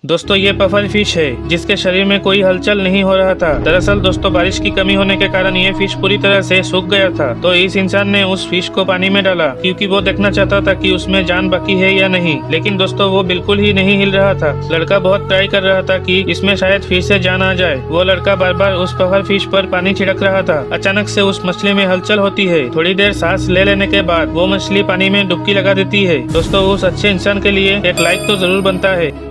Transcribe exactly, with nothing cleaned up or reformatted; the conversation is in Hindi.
दोस्तों ये पफर फिश है जिसके शरीर में कोई हलचल नहीं हो रहा था। दरअसल दोस्तों बारिश की कमी होने के कारण ये फिश पूरी तरह से सूख गया था। तो इस इंसान ने उस फिश को पानी में डाला क्योंकि वो देखना चाहता था कि उसमें जान बाकी है या नहीं। लेकिन दोस्तों वो बिल्कुल ही नहीं हिल रहा था। लड़का बहुत ट्राई कर रहा था कि इसमें शायद फिर से जान आ जाए। वो लड़का बार बार उस पफर फिश पर पानी छिड़क रहा था। अचानक से उस मछली में हलचल होती है। थोड़ी देर सांस ले लेने के बाद वो मछली पानी में डुबकी लगा देती है। दोस्तों उस अच्छे इंसान के लिए एक लाइक तो जरूर बनता है।